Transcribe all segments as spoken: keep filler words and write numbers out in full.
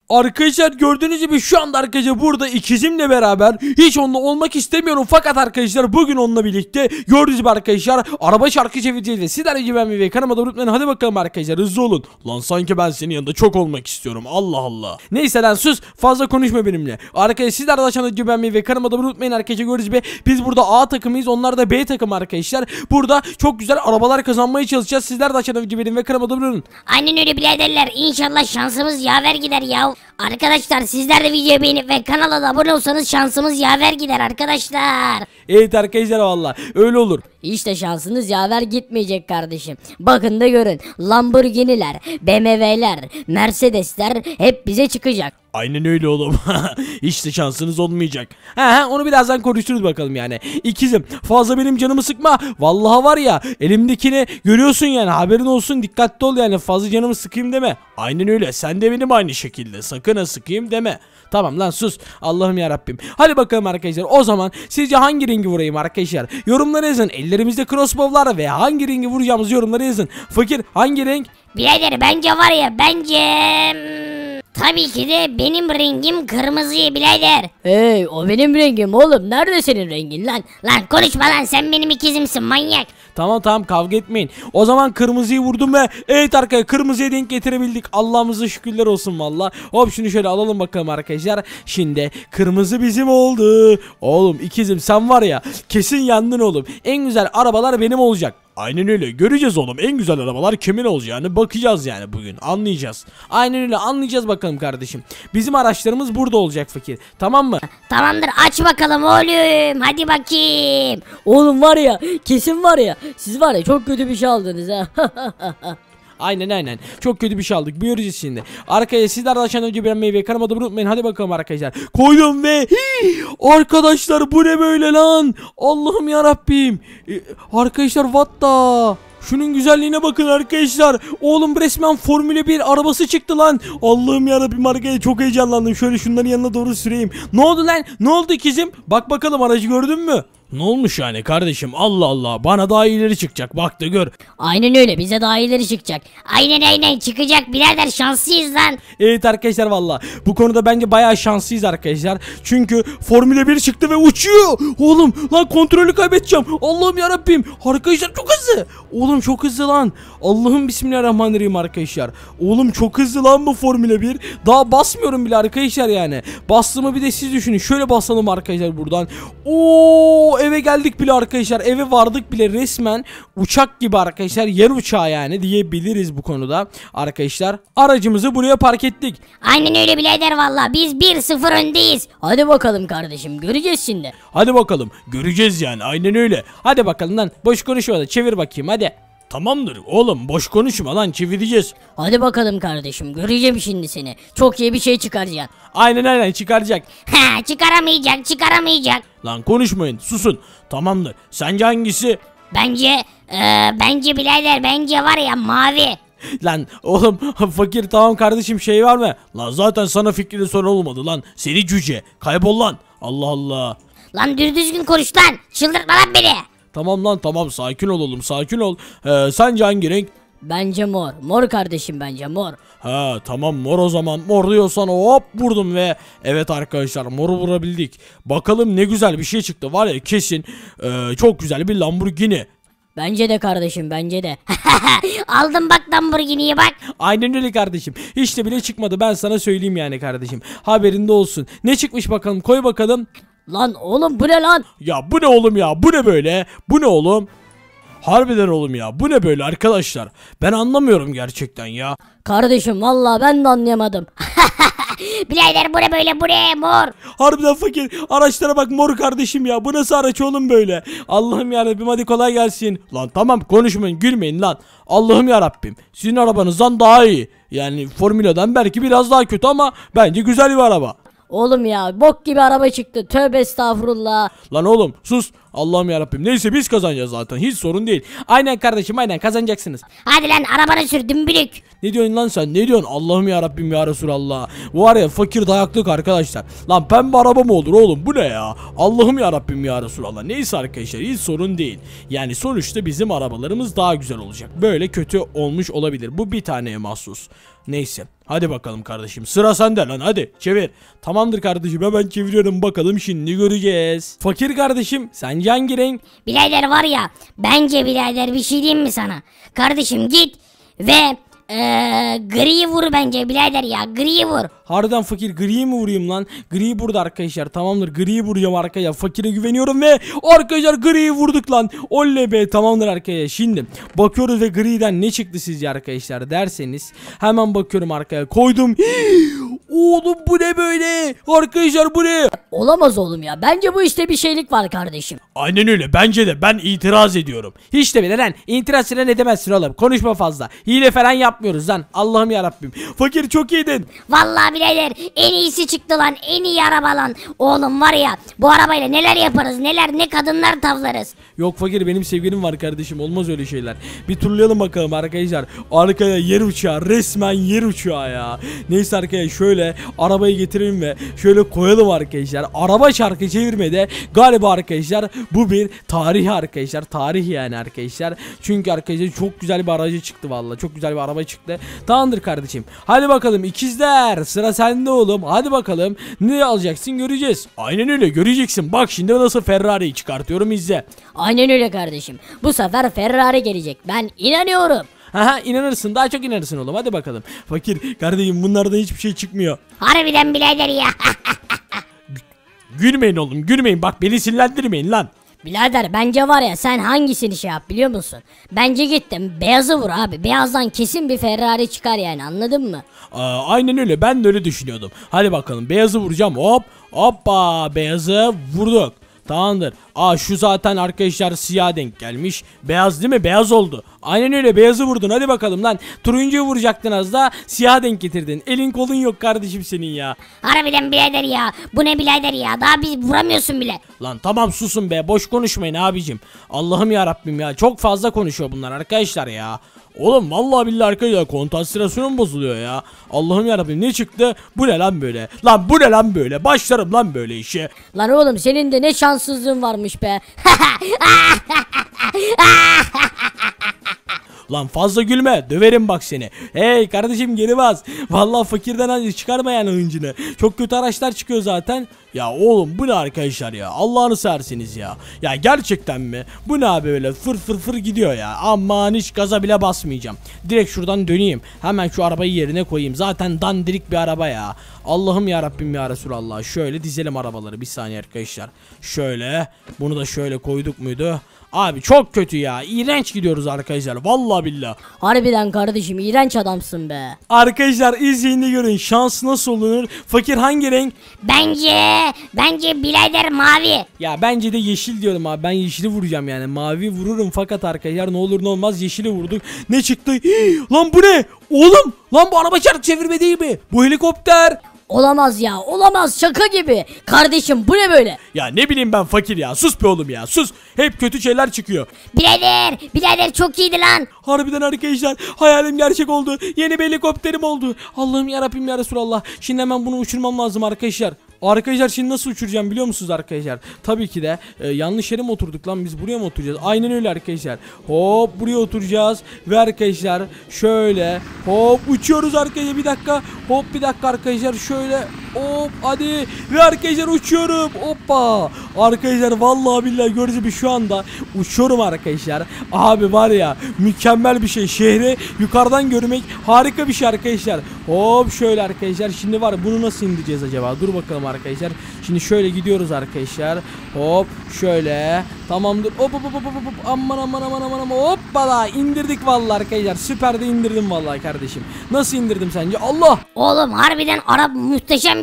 Arkadaşlar gördüğünüz gibi şu anda arkadaşlar burada ikizimle beraber hiç onunla olmak istemiyorum fakat arkadaşlar bugün onunla birlikte gördüğünüz gibi arkadaşlar araba şarkı çevireceğiz ve sizler gibi ben ve kanalıma da unutmayın. Hadi bakalım arkadaşlar, hızlı olun. Lan sanki ben senin yanında çok olmak istiyorum, Allah Allah. Neyse lan sus, fazla konuşma benimle. Arkadaşlar sizler de aşağıda gibi ben ve kanalıma da unutmayın arkadaşlar. Gördüğünüz gibi biz burada A takımıyız, onlar da B takım arkadaşlar. Burada çok güzel arabalar kazanmaya çalışacağız. Sizler de aşağıda gibi benim ve kanalıma da unutmayın. Aynen öyle biraderler, İnşallah şansımız yaver gider ya. Arkadaşlar sizler de videoyu beğenip ve kanala da abone olsanız şansımız yaver gider arkadaşlar. Evet arkadaşlar, valla öyle olur. İşte şansınız yaver gitmeyecek kardeşim. Bakın da görün, Lamborghini'ler, B M W'ler, Mercedes'ler hep bize çıkacak. Aynen öyle oğlum. Hiç de şansınız olmayacak. He he, onu birazdan konuşuruz bakalım yani. İkizim fazla benim canımı sıkma. Vallahi var ya, elimdekini görüyorsun yani, haberin olsun, dikkatli ol yani, fazla canımı sıkayım deme. Aynen öyle, sen de benim aynı şekilde sakın ha sıkayım deme. Tamam lan sus, Allah'ım yarabbim. Hadi bakalım arkadaşlar, o zaman sizce hangi rengi vurayım arkadaşlar? Yorumlara yazın, ellerimizde crossbow'lar ve hangi rengi vuracağımızı yorumlara yazın. Fakir hangi renk? Birader bence var ya, bence hmm, tabii ki de benim rengim kırmızı birader. Hey, o benim rengim oğlum, nerede senin rengin lan? Lan konuşma lan, sen benim ikizimsin manyak. Tamam tamam, kavga etmeyin. O zaman kırmızıyı vurdum ve evet arkadaşlar, kırmızıya denk getirebildik. Allah'ımıza şükürler olsun valla. Hop şunu şöyle alalım bakalım arkadaşlar. Şimdi kırmızı bizim oldu. Oğlum ikizim sen var ya, kesin yandın oğlum. En güzel arabalar benim olacak. Aynen öyle, göreceğiz oğlum, en güzel arabalar kimin olacağını bakacağız yani, bugün anlayacağız. Aynen öyle, anlayacağız bakalım kardeşim. Bizim araçlarımız burada olacak fakir, tamam mı? Tamamdır, aç bakalım oğlum, hadi bakayım. Oğlum var ya, kesin var ya, siz var ya çok kötü bir şey aldınız ha. Aynen aynen, çok kötü bir şey aldık, göreceğiz şimdi. Arkadaşlar sizler de aşağıdan önce beğenmeyi ve kanalıma da unutmayın. Hadi bakalım arkadaşlar, koydum ve hii, arkadaşlar bu ne böyle lan, Allah'ım yarabbim. ee, Arkadaşlar what the, şunun güzelliğine bakın arkadaşlar. Oğlum resmen Formula bir arabası çıktı lan. Allah'ım yarabbim arkadaşlar, çok heyecanlandım. Şöyle şunların yanına doğru süreyim. Ne oldu lan? Ne oldu ikizim? Bak bakalım, aracı gördün mü? Ne olmuş yani kardeşim, Allah Allah, bana daha iyileri çıkacak, bak da gör. Aynen öyle, bize daha iyileri çıkacak. Aynen aynen çıkacak birader, şanslıyız lan. Evet arkadaşlar, valla bu konuda bence bayağı şanslıyız arkadaşlar. Çünkü Formula bir çıktı ve uçuyor. Oğlum lan, kontrolü kaybedeceğim. Allah'ım yarabbim, arkadaşlar çok hızlı. Oğlum çok hızlı lan. Allah'ım bismillahirrahmanirrahim arkadaşlar. Oğlum çok hızlı lan bu Formula bir. Daha basmıyorum bile arkadaşlar yani. Bastığımı bir de siz düşünün. Şöyle basalım arkadaşlar buradan. Oo, eve geldik bile arkadaşlar. Eve vardık bile, resmen uçak gibi arkadaşlar. Yer uçağı yani diyebiliriz bu konuda arkadaşlar. Aracımızı buraya park ettik. Aynen öyle birader, valla biz bir sıfır öndeyiz. Hadi bakalım kardeşim, göreceğiz şimdi. Hadi bakalım, göreceğiz yani, aynen öyle. Hadi bakalım lan, boş konuşma da çevir bakayım hadi. Tamamdır oğlum, boş konuşma lan, çevireceğiz. Hadi bakalım kardeşim, göreceğim şimdi seni. Çok iyi bir şey çıkaracaksın. Aynen aynen, çıkaracak. Ha, çıkaramayacak çıkaramayacak. Lan konuşmayın, susun. Tamamdır, sence hangisi? Bence e, bence birader, bence var ya mavi. Lan oğlum fakir, tamam kardeşim, şey var mı? Lan zaten sana fikrini soran olmadı lan. Seni cüce, kaybol lan. Allah Allah. Lan düz düzgün konuş lan, çıldırtma lan beni. Tamam lan tamam, sakin ol oğlum, sakin ol. Ee, sence hangi renk? Bence mor. Mor kardeşim, bence mor. Ha tamam, mor o zaman. Mor diyorsan hop vurdum ve evet arkadaşlar, moru vurabildik. Bakalım ne güzel bir şey çıktı var ya, kesin ee, çok güzel bir Lamborghini. Bence de kardeşim, bence de. Aldım bak Lamborghini'yi bak. Aynen öyle kardeşim. Hiç de bile çıkmadı, ben sana söyleyeyim yani kardeşim. Haberinde olsun. Ne çıkmış bakalım, koy bakalım. Lan oğlum bu ne lan? Ya bu ne oğlum ya, bu ne böyle? Bu ne oğlum? Harbiden oğlum ya, bu ne böyle arkadaşlar? Ben anlamıyorum gerçekten ya. Kardeşim vallahi ben de anlayamadım. Birader bu ne böyle, bu ne mor. Harbiden fakir, araçlara bak mor kardeşim ya. Bu nasıl araç oğlum böyle? Allah'ım yarabbim, hadi kolay gelsin. Lan tamam, konuşmayın, gülmeyin lan. Allah'ım yarabbim, sizin arabanızdan daha iyi. Yani Formula'dan belki biraz daha kötü ama bence güzel bir araba. Oğlum ya, bok gibi araba çıktı. Tövbe estağfurullah. Lan oğlum sus. Allah'ım yarabbim. Neyse biz kazanacağız zaten. Hiç sorun değil. Aynen kardeşim aynen kazanacaksınız. Hadi lan arabanı sür dümbülük. Ne diyorsun lan sen? Ne diyorsun? Allah'ım yarabbim ya Resulallah. Var ya fakir dayaklık arkadaşlar. Lan pembe araba mı olur oğlum? Bu ne ya? Allah'ım yarabbim ya Resulallah. Neyse arkadaşlar hiç sorun değil. Yani sonuçta bizim arabalarımız daha güzel olacak. Böyle kötü olmuş olabilir. Bu bir taneye mahsus. Neyse. Hadi bakalım kardeşim. Sıra sende lan hadi. Çevir. Tamamdır kardeşim hemen çeviriyorum bakalım şimdi göreceğiz. Fakir kardeşim sence hangi renk? Birader var ya, bence birader bir şey diyeyim mi sana? Kardeşim git ve ee, griyi vur bence birader ya, griyi vur. Harbiden fakir griyi mi vurayım lan? Gri burada arkadaşlar. Tamamdır griyi vuracağım arkadaşlar. Fakire güveniyorum ve arkadaşlar griyi vurduk lan. Oley be tamamdır arkadaşlar. Şimdi bakıyoruz ve griden ne çıktı sizce arkadaşlar derseniz. Hemen bakıyorum arkaya koydum. Oğlum bu ne böyle? Arkadaşlar bu ne? Olamaz oğlum ya. Bence bu işte bir şeylik var kardeşim. Aynen öyle bence de ben itiraz ediyorum. Hiç de bile lan itiraz falan edemezsin oğlum. Konuşma fazla. Hile falan yapmıyoruz lan. Allah'ım yarabbim. Fakir çok iyiydin. Vallahi birader en iyisi çıktı lan, en iyi araba lan. Oğlum var ya, bu arabayla neler yaparız, neler ne kadınlar tavlarız. Yok fakir benim sevgilim var kardeşim olmaz öyle şeyler. Bir turlayalım bakalım arkadaşlar. Arkaya yer uçağı resmen yer uçağı ya. Neyse arkadaşlar şöyle arabayı getirelim ve şöyle koyalım arkadaşlar. Araba çarkı çevirmede galiba arkadaşlar bu bir tarih arkadaşlar. Tarih yani arkadaşlar. Çünkü arkadaşlar çok güzel bir aracı çıktı vallahi. Çok güzel bir araba çıktı. Tamamdır kardeşim. Hadi bakalım ikizler sıra sende oğlum. Hadi bakalım ne alacaksın göreceğiz. Aynen öyle göreceksin. Bak şimdi nasıl Ferrari'yi çıkartıyorum izle. Aynen öyle kardeşim. Bu sefer Ferrari gelecek. Ben inanıyorum. Aha inanırsın daha çok inanırsın oğlum hadi bakalım. Fakir kardeşim bunlardan hiçbir şey çıkmıyor. Harbiden birader ya. Gülmeyin oğlum gülmeyin bak beni sinirlendirmeyin lan. Birader bence var ya sen hangisini şey yap biliyor musun? Bence gittim beyazı vur abi. Beyazdan kesin bir Ferrari çıkar yani anladın mı? Aa, aynen öyle ben de öyle düşünüyordum. Hadi bakalım beyazı vuracağım hop hoppa beyazı vurduk. Tamamdır. Aa şu zaten arkadaşlar siyah denk gelmiş. Beyaz değil mi? Beyaz oldu. Aynen öyle beyazı vurdun. Hadi bakalım lan. Turuncuyu vuracaktın az da siyah denk getirdin. Elin kolun yok kardeşim senin ya. Harbiden birader ya. Bu ne birader ya? Daha biz vuramıyorsun bile. Lan tamam susun be. Boş konuşmayın abicim. Allah'ım ya Rabbim ya. Çok fazla konuşuyor bunlar arkadaşlar ya. Oğlum vallahi billahi arkadaşlar konsantrasyonum bozuluyor ya. Allah'ım yarabbim ne çıktı? Bu ne lan böyle? Lan bu ne lan böyle? Başlarım lan böyle işe. Lan oğlum senin de ne şanssızlığın varmış be. Lan fazla gülme döverim bak seni. Hey kardeşim geri bas. Vallahi fakirden hadi çıkarma yani hıncını. Çok kötü araçlar çıkıyor zaten. Ya oğlum bu ne arkadaşlar ya. Allah'ını serseniz ya. Ya gerçekten mi? Bu ne abi böyle fır fır fır gidiyor ya. Aman hiç gaza bile basmayacağım. Direkt şuradan döneyim. Hemen şu arabayı yerine koyayım. Zaten dandirik bir araba ya. Allah'ım ya Rabbim ya Resulallah. Şöyle dizelim arabaları bir saniye arkadaşlar. Şöyle. Bunu da şöyle koyduk muydu? Abi çok kötü ya. İğrenç gidiyoruz arkadaşlar. Vallahi billah. Harbiden kardeşim iğrenç adamsın be. Arkadaşlar izleyin de görün. Şans nasıl olunur? Fakir hangi renk? Bence, bence birader mavi. Ya bence de yeşil diyorum abi. Ben yeşili vuracağım yani. Mavi vururum fakat arkadaşlar ne olur ne olmaz yeşili vurduk. Ne çıktı? Hii, lan bu ne? Oğlum lan bu araba çark çevirme değil mi? Bu helikopter. Olamaz ya olamaz şaka gibi. Kardeşim bu ne böyle? Ya ne bileyim ben fakir ya. Sus be oğlum ya sus. Hep kötü şeyler çıkıyor. Birader, birader çok iyiydi lan. Harbiden arkadaşlar hayalim gerçek oldu. Yeni bir helikopterim oldu. Allah'ım yarabbim ya Resulallah. Şimdi hemen bunu uçurmam lazım arkadaşlar. Arkadaşlar şimdi nasıl uçuracağım biliyor musunuz arkadaşlar? Tabii ki de e, yanlış yere mi oturduk lan biz buraya mı oturacağız? Aynen öyle arkadaşlar. Hop buraya oturacağız ve arkadaşlar şöyle hop uçuyoruz arkadaşlar bir dakika. Hop bir dakika arkadaşlar şöyle hop hadi ve arkadaşlar uçuyorum. Hoppa. Arkadaşlar vallahi billahi gördüğünüz gibi şu anda uçuyorum arkadaşlar. Abi var ya mükemmel bir şey. Şehri yukarıdan görmek harika bir şey arkadaşlar. Hop şöyle arkadaşlar şimdi var bunu nasıl indireceğiz acaba? Dur bakalım arkadaşlar. Şimdi şöyle gidiyoruz arkadaşlar. Hop şöyle. Tamamdır. Hop hop hop hop hop. Aman aman aman aman aman. Hoppala indirdik vallahi arkadaşlar. Süper de indirdim vallahi kardeşim. Nasıl indirdim sence? Allah. Oğlum harbiden Arap muhteşem bir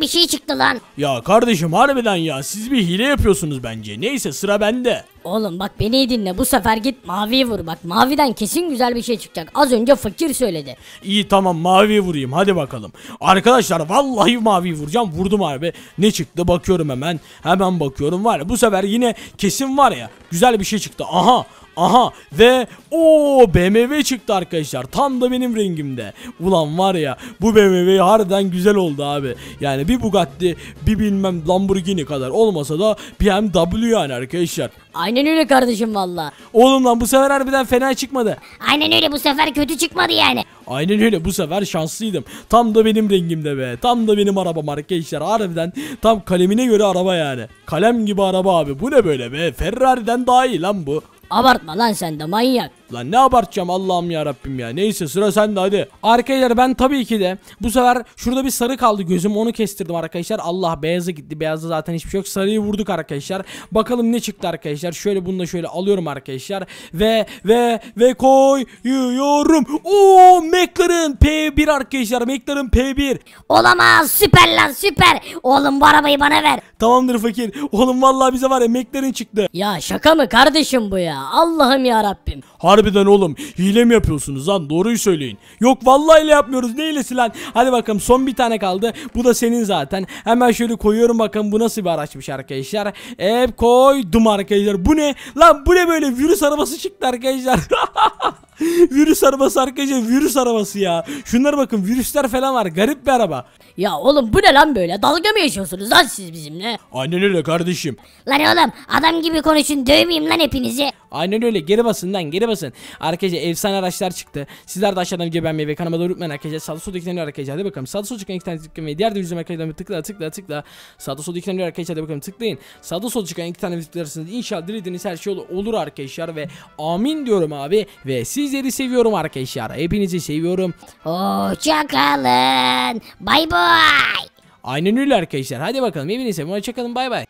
bir şey çıktı lan. Ya kardeşim harbiden ya siz bir hile yapıyorsunuz bence. Neyse sıra bende. Oğlum bak beni iyi dinle, bu sefer git maviyi vur, bak maviden kesin güzel bir şey çıkacak. Az önce fakir söyledi. İyi tamam maviye vurayım hadi bakalım. Arkadaşlar vallahi maviyi vuracağım. Vurdum abi. Ne çıktı bakıyorum hemen. Hemen bakıyorum var ya bu sefer yine kesin var ya güzel bir şey çıktı. Aha. Aha ve o B M W çıktı arkadaşlar. Tam da benim rengimde. Ulan var ya bu B M W harbiden güzel oldu abi. Yani bir Bugatti bir bilmem Lamborghini kadar olmasa da B M W yani arkadaşlar. Aynen öyle kardeşim valla. Oğlum lan bu sefer harbiden fena çıkmadı. Aynen öyle, bu sefer kötü çıkmadı yani. Aynen öyle bu sefer şanslıydım. Tam da benim rengimde be. Tam da benim arabam arkadaşlar. Harbiden tam kalemine göre araba yani. Kalem gibi araba abi. Bu ne böyle be? Ferrari'den daha iyi lan bu. Abartma lan sen de manyak. Lan ne abartacağım Allah'ım ya Rabbim ya. Neyse sıra sende hadi. Arkadaşlar ben tabii ki de bu sefer şurada bir sarı kaldı gözüm, onu kestirdim arkadaşlar. Allah beyazı gitti. Beyazda zaten hiçbir şey yok. Sarıyı vurduk arkadaşlar. Bakalım ne çıktı arkadaşlar. Şöyle bunu da şöyle alıyorum arkadaşlar. Ve ve ve koyuyorum. Oo McLaren P bir arkadaşlar. McLaren P bir. Olamaz, süper lan süper. Oğlum bu arabayı bana ver. Tamamdır fakir. Oğlum vallahi bize var ya McLaren çıktı. Ya şaka mı kardeşim bu ya? Allah'ım ya Rabbim. Harbiden oğlum hile mi yapıyorsunuz lan, doğruyu söyleyin. Yok vallahi hile yapmıyoruz, ne hilesi lan. Hadi bakalım son bir tane kaldı, bu da senin zaten. Hemen şöyle koyuyorum bakalım bu nasıl bir araçmış arkadaşlar. Hep koydum arkadaşlar. Bu ne lan, bu ne böyle, virüs arabası çıktı arkadaşlar. Virüs arabası arkadaşlar, virüs arabası ya. Şunlara bakın, virüsler falan var, garip bir araba. Ya oğlum bu ne lan böyle? Dalga mı yaşıyorsunuz lan siz bizimle? Aynen öyle kardeşim. Lan oğlum adam gibi konuşun, dövmeyeyim lan hepinizi. Aynen öyle, geri basın lan, geri basın. Arkadaşlar efsane araçlar çıktı. Sizler de aşağıdan videoyu beğenmeyi ve kanalıma da unutmayın arkadaşlar. Sağda solda iki tane arkadaşlar, hadi bakalım. Sağda solda çıkan iki tane tıklayın ve diğer de yüzüme arkadaşlar tıkla tıkla tıkla. Sağda solda iki tane arkadaşlar, hadi bakalım tıklayın. Sağda solda çıkan iki tane tıklarsınız. İnşallah dilediğiniz her şey olur, olur arkadaşlar ve amin diyorum abi. Ve sizleri seviyorum arkadaşlar. Hepinizi seviyorum. Hoşçakalın. Bay bay. Aynen öyle arkadaşlar. Hadi bakalım. Hepinizi seviyorum. Hoşçakalın. Bay bay.